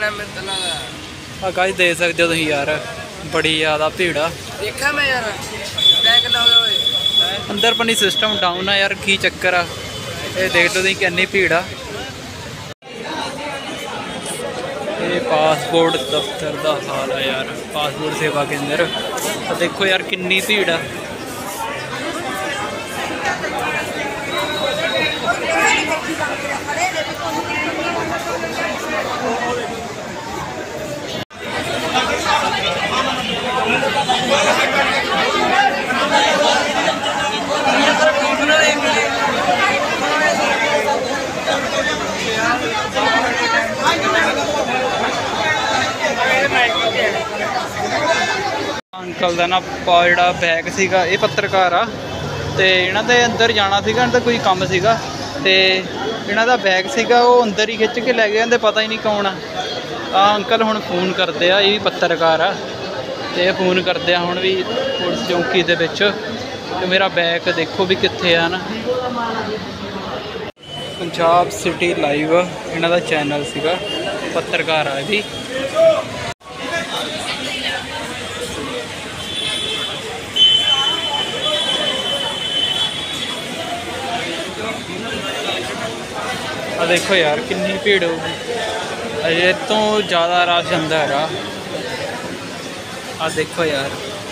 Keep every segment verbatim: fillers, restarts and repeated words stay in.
जाना मिलना आ गाइस देख सकते हो तुम यार बड़ी ज़्यादा भीड़ आ। देखा मैं यार बैग ना होए अंदर पनी सिस्टम डाउन है यार की चक्कर आ ये देख लो तुम कितनी भीड़ आ। ये पासपोर्ट दफ्तर का हाल है यार पासपोर्ट सेवा केंद्र देखो यार कितनी भीड़ आ। अंकल का ना जोड़ा बैग सीगा ये पत्रकार आ ते इन्हां दे अंदर जाना सीगा इन्हां दा कोई काम सीगा ते इन्हां दा बैग सीगा वो अंदर ही खिच के लै गए ते पता ही नहीं कौन आ। आ अंकल हुण फोन करदे आ ये भी पत्रकार आ ते फोन करदे आ हुण भी पुलिस चौकी दे विच ते मेरा बैग देखो भी कित्थे आ ना। पंजाब सिटी लाइव इन्हां दा चैनल सीगा पत्रकार आ भी। आ देखो यार कितनी भीड़ होगी अजे तो ज़्यादा रश अंदर आ। आ देखो यार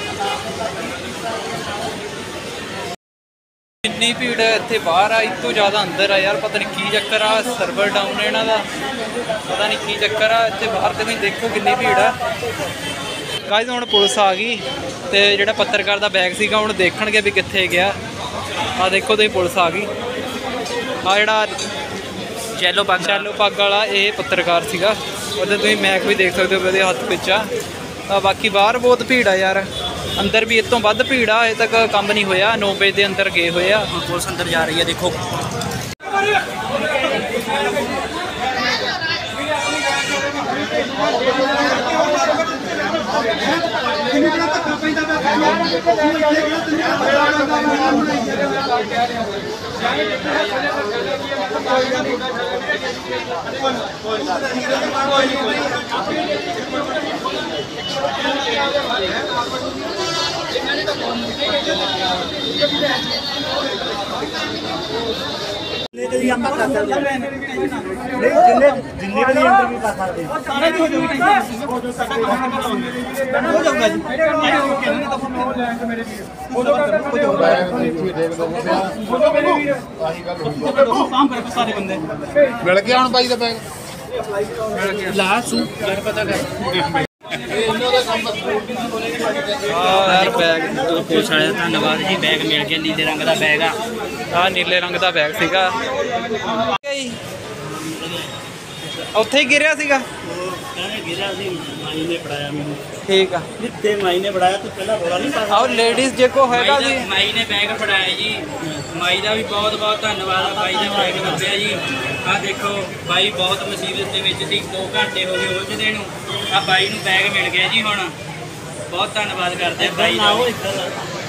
कितनी भीड़ है इतने बाहर आ इतों ज़्यादा अंदर आ यार पता नहीं की चक्कर आ सर्वर डाउन है इन्हों का पता नहीं की चक्कर आ इतने बाहर तो देखो कितनी भीड़ आ। गाइस हुण पुलिस आ गई तो जो पत्रकार का बैग सीगा हुण देखणगे भी कित्थे गया। आ देखो तुसीं पुलिस आ गई आ जिहड़ा चैलो पग चैलो पग वाला ये पत्रकार सीगा उधर तुम मैक भी देख सकते हो हथ पिछा। बाकी बाहर बहुत भीड़ आ यार अंदर भी इतों वध भीड़ आ अजे तक काम नहीं होया नौ बजे के अंदर गए हुए आ पुलिस अंदर जा रही है देखो। मिल गया हूँ भाई का बैग ला सू पता कर यार बैग पुलिस वाले का धन्यवाद जी बैग मिल गया नीले रंग का बैग आ आ नीले रंग का बैग सीगा उत्थे ही गिरिया सीगा ठीक है माई ने पढ़ाया तो पहला रोला नहीं पाया आओ लेडीज जे को हैगा जी माई ने बैग पढ़ाया जी माई का भी बहुत बहुत धन्यवाद है भाई का बैग लभ्या जी। आ देखो भाई बहुत मुसीबत के विच सी दो घंटे हो गए उलझदे नूं आ बाई नूं बैग मिल गया जी हुण बहुत धन्यवाद करते भाई।